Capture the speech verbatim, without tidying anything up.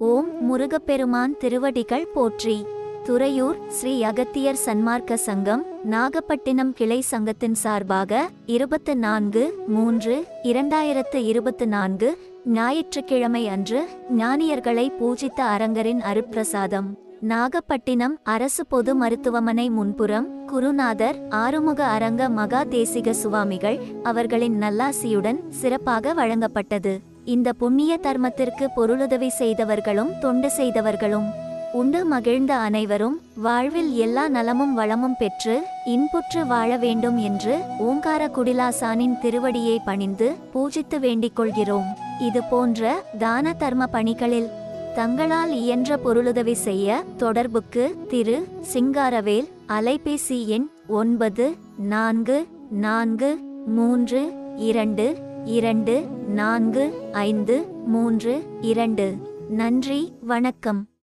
ஓம் முருகப்பெருமான் திருவடிகள் போற்றி. துறையூர் ஸ்ரீ அகத்தியர் சன்மார்க்க சங்கம் நாகப்பட்டினம் கிளை சங்கத்தின் சார்பாக இருபத்து நான்கு மூன்று இரண்டாயிரத்து இருபத்து நான்கு ஞாயிற்றுக்கிழமை அன்று ஞானியர்களை பூஜித்த அரங்கரின் அருட்பிரசாதம். நாகப்பட்டினம் அரசு பொது மருத்துவமனை முன்புறம் குருநாதர் ஆறுமுக அரங்க மகா தேசிக சுவாமிகள் அவர்களின் நல்லாசியுடன் சிறப்பாக வழங்கப்பட்டது. இந்த புண்ணிய தர்மத்திற்கு பொருளுதவி செய்தவர்களும் தொண்டு செய்தவர்களும் உண்டு மகிழ்ந்த அனைவரும் வாழ்வில் எல்லா நலமும் வளமும் பெற்று இன்புற்று வாழ வேண்டும் என்று ஓங்கார குடிலாசானின் திருவடியை பணிந்து பூஜித்து வேண்டிக் கொள்கிறோம். இது போன்ற தான தர்ம பணிகளில் தங்களால் இயன்ற பொருளுதவி செய்ய தொடர்புக்கு திரு சிங்காரவேல், அலைபேசி எண் ஒன்பது நான்கு நான்கு மூன்று இரண்டு இரண்டு நான்கு ஐந்து மூன்று இரண்டு. நன்றி, வணக்கம்.